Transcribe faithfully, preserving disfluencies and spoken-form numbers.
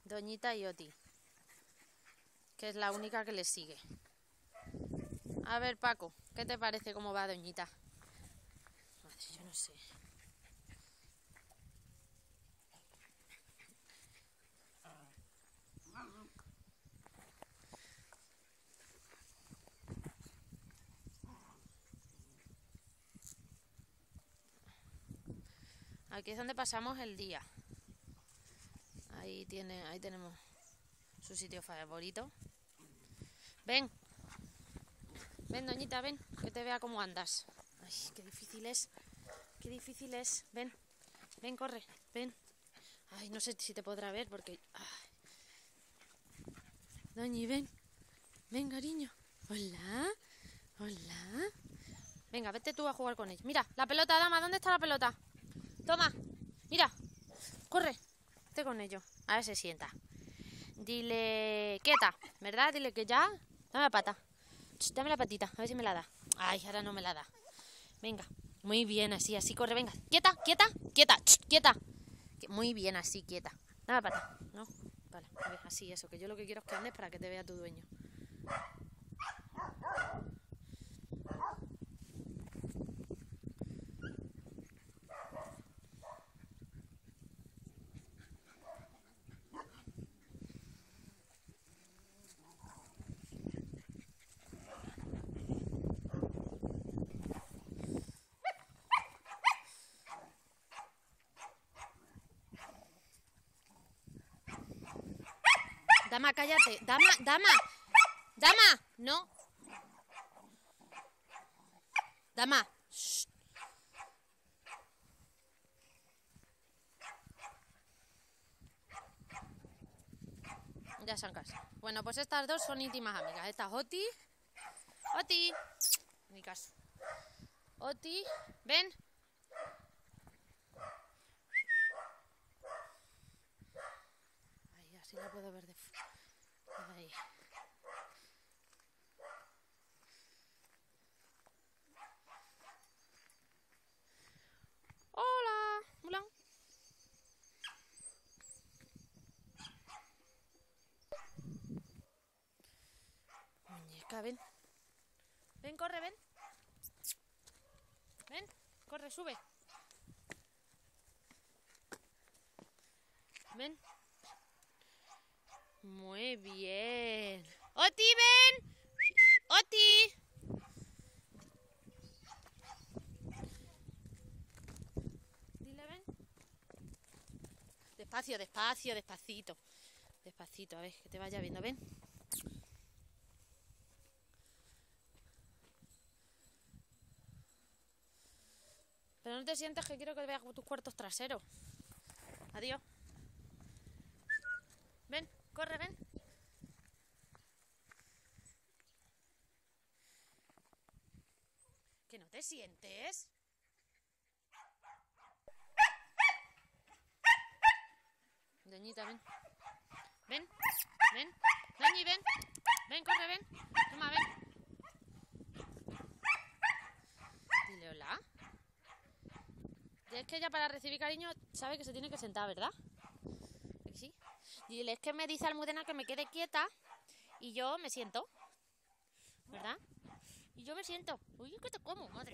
Doñita y Oti, que es la única que le sigue. A ver, Paco, ¿qué te parece cómo va Doñita? Madre, yo no sé. Aquí es donde pasamos el día. Ahí tiene, ahí tenemos su sitio favorito. Ven. Ven, Doñita, ven, que te vea cómo andas. Ay, qué difícil es. Qué difícil es. Ven. Ven, corre. Ven. Ay, no sé si te podrá ver porque... Ay. Doñi, ven. Ven, cariño. Hola. Hola. Venga, vete tú a jugar con ella. Mira, la pelota, dama. ¿Dónde está la pelota? Toma. Mira. Corre. Vete con ello. A ver, se sienta. Dile... quieta, ¿verdad? Dile que ya... Dame la pata. Ch, dame la patita. A ver si me la da. Ay, ahora no me la da. Venga. Muy bien, así, así. Corre, venga. Quieta, quieta, quieta. Ch, quieta. Muy bien, así, quieta. Dame la pata. ¿No? Vale, a ver, así, eso. Que yo lo que quiero es que andes para que te vea tu dueño. Dama, cállate. Dama, dama. Dama. No. Dama. Shh. Ya se han casado. Bueno, pues estas dos son íntimas amigas. Esta es Oti. Oti. Ni caso. Oti. Ven. Ahí, así la puedo ver de... Ahí. Hola. Hola. Muñeca, ven. Ven, corre, ven. Ven, corre, sube. Ven. Muy bien. ¡Oti, ven! ¡Oti! Dile, ven. Despacio, despacio, despacito. Despacito, a ver, que te vaya viendo, ven. Pero no te sientes, que quiero que veas tus cuartos traseros. Adiós. Ven, corre, ven. ¿Que no te sientes? Doñita, ven. Ven, ven. Doñi, ven. Ven, corre, ven. Toma, ven. Dile hola. Y es que ella, para recibir cariño, sabe que se tiene que sentar, ¿verdad? ¿Sí? Dile, es que me dice Almudena que me quede quieta y yo me siento, ¿verdad? Y yo me siento. Uy, ¿qué te como, madre?